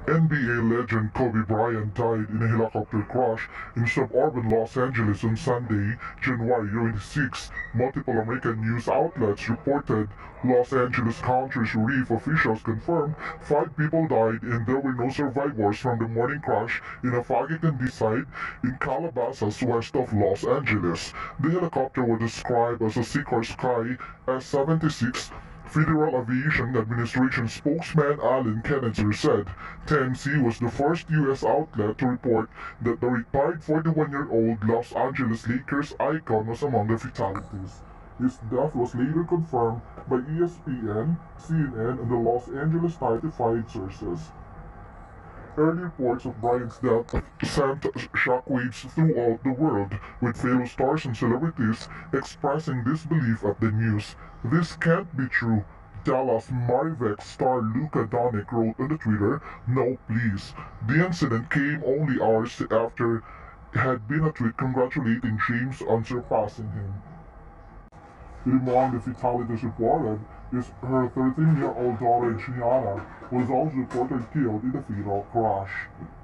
NBA legend Kobe Bryant died in a helicopter crash in suburban Los Angeles on Sunday, January 26. Multiple American news outlets reported Los Angeles County Sheriff officials confirmed 5 people died and there were no survivors from the morning crash in a foggy site in Calabasas, west of Los Angeles. The helicopter was described as a Seeker Sky S-76. Federal Aviation Administration spokesman Alan Kennedy said TMZ was the first U.S. outlet to report that the retired 41-year-old Los Angeles Lakers icon was among the fatalities. His death was later confirmed by ESPN, CNN, and the Los Angeles Times sources. Early reports of Bryant's death sent shockwaves throughout the world, with fellow stars and celebrities expressing disbelief at the news. "This can't be true," Dallas Mavericks star Luka Doncic wrote on the Twitter. "No, please." The incident came only hours after had been a tweet congratulating James on surpassing him. Among the fatalities reported is her 13-year-old daughter Gianna, who was also reported killed in the fatal crash.